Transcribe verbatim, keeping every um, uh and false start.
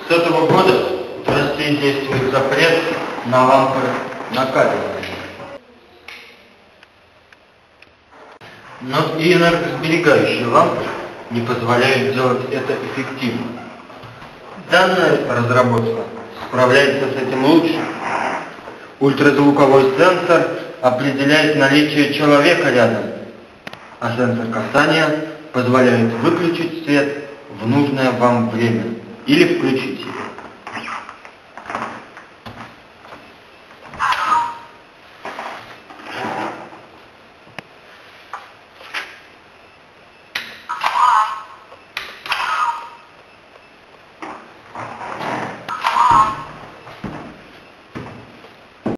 С этого года в России действует запрет на лампы накаливания. Но и энергосберегающие лампы не позволяют делать это эффективно. Данная разработка справляется с этим лучше. Ультразвуковой сенсор определяет наличие человека рядом, а сенсор касания позволяет выключить свет в нужное вам время или включить его.